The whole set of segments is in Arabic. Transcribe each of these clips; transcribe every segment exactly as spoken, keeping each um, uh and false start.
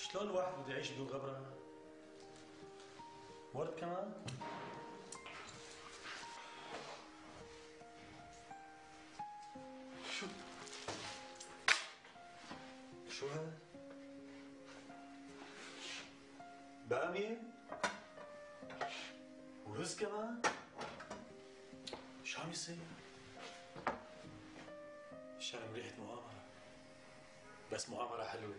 شلون الواحد بده يعيش بدون غبرة؟ ورد كمان؟ شو شو هذا؟ بامية؟ ورز كمان؟ شو عم يصير؟ شامم ريحة مؤامرة، بس مؤامرة حلوة.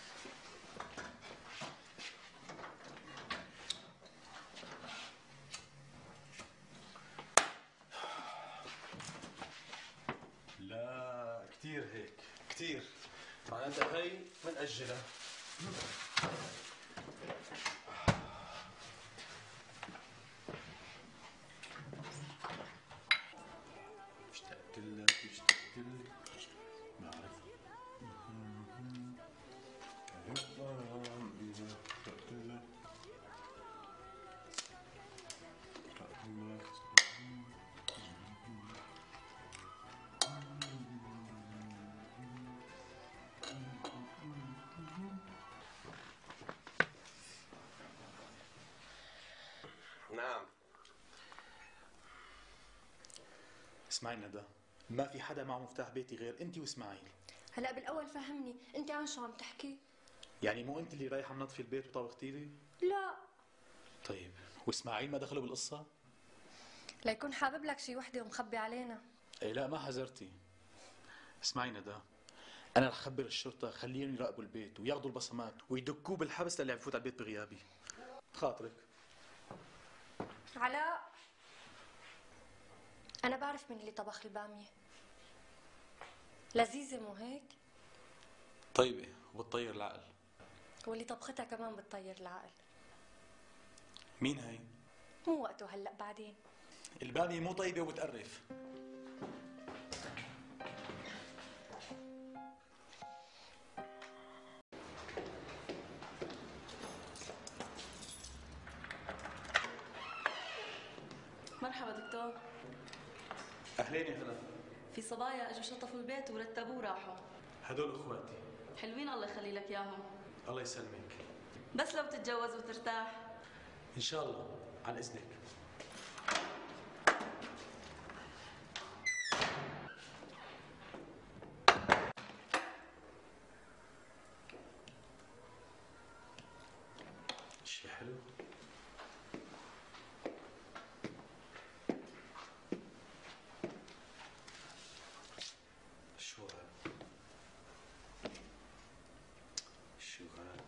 لا كثير هيك كثير، معناتها هي منأجلها. اشتقت لك اشتقت لك بعرف اشتقت لك نعم. اسمعي ندى، ما في حدا معه مفتاح بيتي غير انت واسماعيل. هلا بالاول فهمني، انت عن شو عم تحكي؟ يعني مو انت اللي رايحه منظفي البيت وطبختي لي؟ لا. طيب واسماعيل ما دخلوا بالقصه؟ ليكون حابب لك شي وحده ومخبي علينا. اي لا ما حذرتي. اسمعي ندى، انا رح اخبر الشرطه خليهم يراقبوا البيت وياخذوا البصمات ويدكوه بالحبس للي عم يفوت على البيت بغيابي. خاطرك. علاء، انا بعرف مين اللي طبخ الباميه. لذيذه مو هيك؟ طيبه وبتطير العقل. واللي طبختها كمان بتطير العقل. مين هي؟ مو وقته هلا، بعدين. الباميه مو طيبه وبتقرف. مرحبا دكتور. اهلين يا هلا. في صبايا اجوا شطفوا البيت ورتبوه وراحوا. هدول اخواتي. حلوين الله يخلي لك اياهم. الله يسلمك. بس لو تتجوز وترتاح. ان شاء الله، عن اذنك. شي حلو. شو هاد؟ شو هاد؟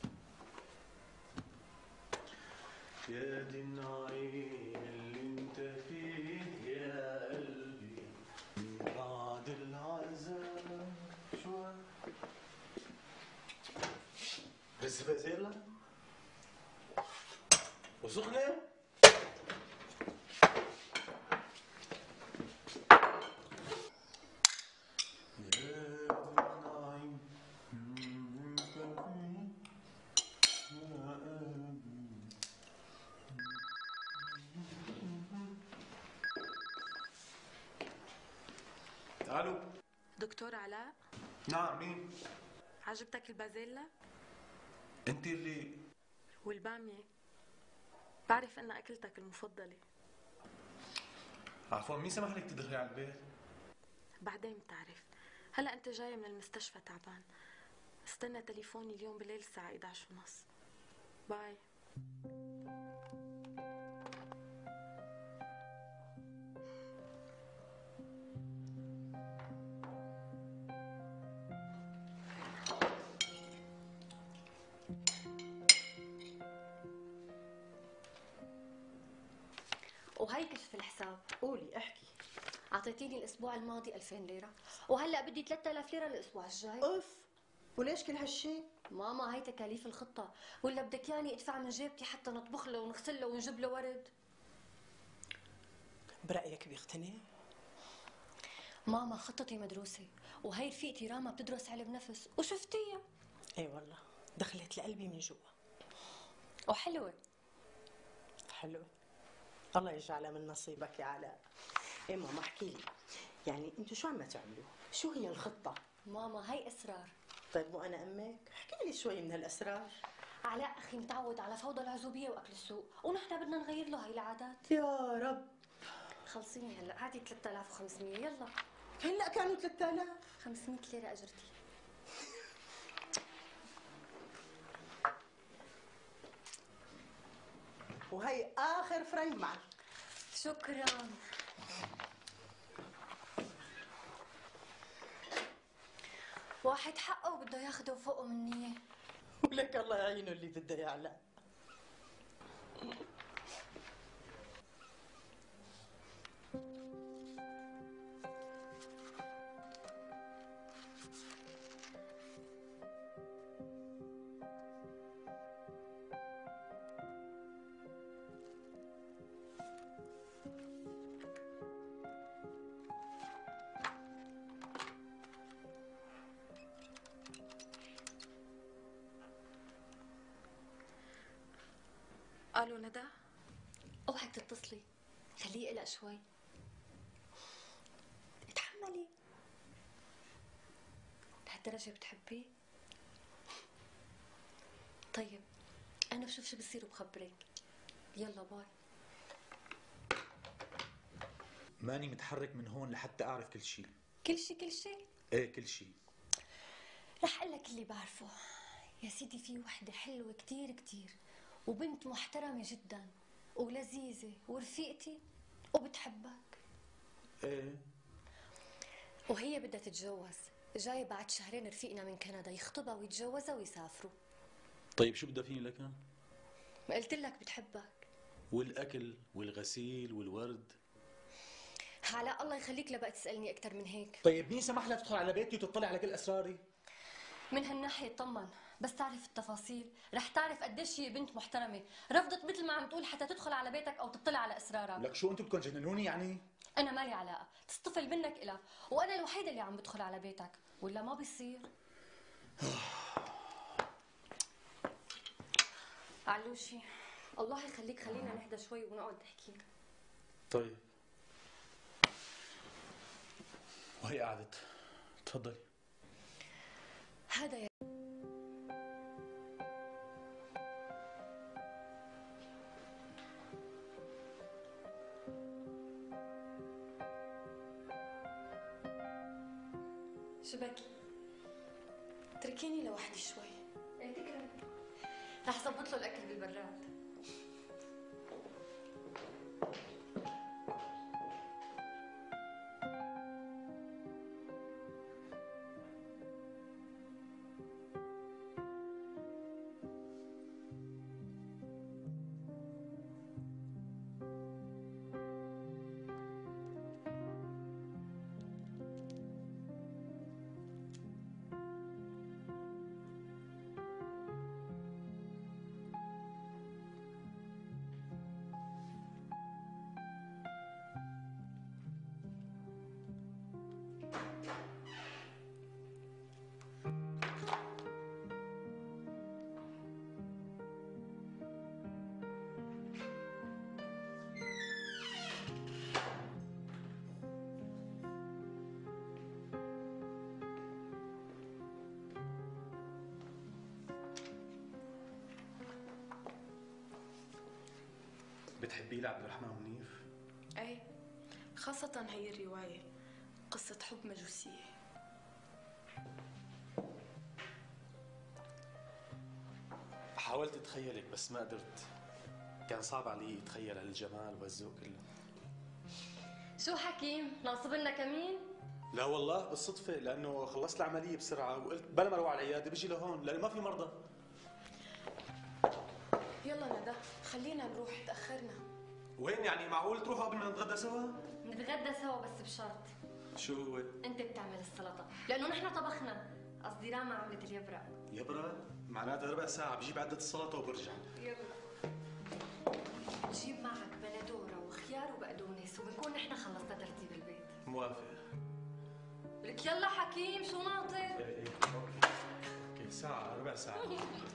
يا دي النعيم اللي انت فيه يا قلبي بعد العذاب. شو هاد؟ رز بازيلا؟ وسخنة؟ الو. دكتور علاء، نعم مين؟ عجبتك البازيلا انت اللي والباميه؟ بعرف ان اكلتك المفضله. عفوا مين سمح لك تدخلي على البيت؟ بعدين بتعرف. هلا انت جاي من المستشفى تعبان. استنى تليفوني اليوم بالليل الساعه إحدى عشر ونص. باي. وهي كشف الحساب. قولي احكي. اعطيتيني الاسبوع الماضي ألفين ليره، وهلا بدي ثلاثة آلاف ليره الاسبوع الجاي. اوف، وليش كل هالشي؟ ماما هي تكاليف الخطه، ولا بدك ياني ادفع من جيبتي حتى نطبخ له ونغسل له ونجيب له ورد؟ برايك بيقتنع؟ ماما خطتي مدروسه، وهي رفيقتي راما بتدرس علم نفس وشفتيها. اي والله دخلت لقلبي من جوا. وحلوه. حلوه. الله يجعلها من نصيبك يا علاء. ايه ماما احكي لي، يعني انتوا شو عم تعملوا؟ شو هي الخطه؟ ماما هي اسرار. طيب مو انا امك؟ احكي لي شوي من هالاسرار. علاء اخي متعود على فوضى العزوبيه واكل السوق، ونحن بدنا نغير له هاي العادات. يا رب. خلصيني هلا، هاتي ثلاثة آلاف وخمسمية يلا. هلا كانوا ثلاثة آلاف. خمسمية ليره اجرتي. وهي اخر فرنك معك. شكرا. واحد حقه وبده ياخده فوقه مني. ولك الله يعينه اللي بده يعلى. الو ندى. اوعك تتصلي، خليه يقلق شوي. اتحملي. لهالدرجة بتحبيه؟ طيب انا بشوف شو بصير وبخبرك. يلا باي. ماني متحرك من هون لحتى اعرف كل شيء. كل شيء كل شيء؟ ايه كل شيء. رح اقول لك اللي بعرفه يا سيدي. في وحدة حلوة كتير كتير، وبنت محترمة جدا ولذيذة ورفيقتي وبتحبك. ايه. وهي بدها تتجوز، جاي بعد شهرين رفيقنا من كندا يخطبها ويتجوزها ويسافروا. طيب شو بدها فيني لكان؟ ما قلت لك بتحبك. والاكل والغسيل والورد. علاء الله يخليك لبقى تسألني أكثر من هيك. طيب مين سمح لها تدخل على بيتي وتطلع على كل اسراري؟ من هالناحية طمن، بس تعرف التفاصيل رح تعرف قديش هي بنت محترمة، رفضت مثل ما عم تقول حتى تدخل على بيتك أو تطلع على أسرارك. لك شو انتم بدكم تجننوني يعني؟ أنا مالي علاقة، تصطفل منك إلها، وأنا الوحيدة اللي عم بدخل على بيتك، ولا ما بيصير. علوشي الله يخليك خلينا نهدى شوي ونقعد نحكي. طيب وهي قعدت، تفضلي. هذا يا شبكي، تركيني لوحدي شوي. ايه تكرم. رح ظبط له الاكل بالبراد. بتحبيه لعبد الرحمن منيف؟ ايه، خاصة هي الرواية قصة حب مجوسية. حاولت اتخيلك بس ما قدرت، كان صعب علي اتخيل هالجمال والذوق كله. شو حكيم؟ ناصب لنا كمين؟ لا والله بالصدفة، لأنه خلصت العملية بسرعة وقلت بلا ما اروح على العيادة بيجي لهون لأنه ما في مرضى. يلا ندى خلينا نروح، تأخرنا. وين يعني معقول تروحوا قبل ما نتغدى سوا؟ نتغدى سوا بس بشرط. شو هو؟ انت بتعمل السلطة، لأنه نحن طبخنا، قصدي راما عملت اليبرق. يبرق؟ معناتها ربع ساعة بجيب عدة السلطة وبرجع. يلا. جيب معك بندورة وخيار وبقدونس وبنكون نحن خلصنا ترتيب البيت. موافق. لك يلا حكيم، شو ناطر؟ ايه ايه اوكي. اوكي ساعة ربع ساعة.